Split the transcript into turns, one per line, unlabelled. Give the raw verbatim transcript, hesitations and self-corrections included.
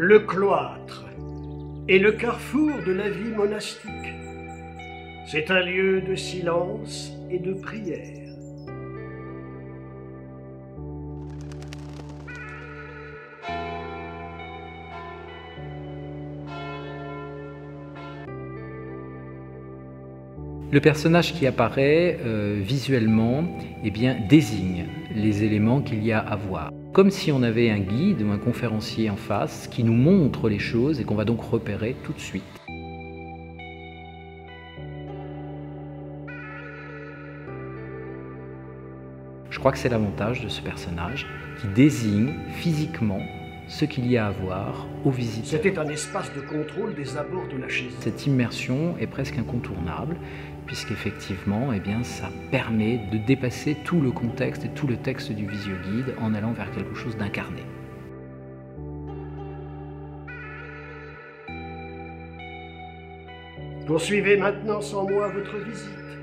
Le cloître est le carrefour de la vie monastique. C'est un lieu de silence et de prière.
Le personnage qui apparaît euh, visuellement eh bien, désigne les éléments qu'il y a à voir. Comme si on avait un guide ou un conférencier en face qui nous montre les choses et qu'on va donc repérer tout de suite. Je crois que c'est l'avantage de ce personnage qui désigne physiquement ce qu'il y a à voir aux visiteurs.
C'était un espace de contrôle des abords de la chaise.
Cette immersion est presque incontournable, puisqu'effectivement, eh bien, ça permet de dépasser tout le contexte et tout le texte du visio-guide en allant vers quelque chose d'incarné.
Poursuivez maintenant sans moi votre visite.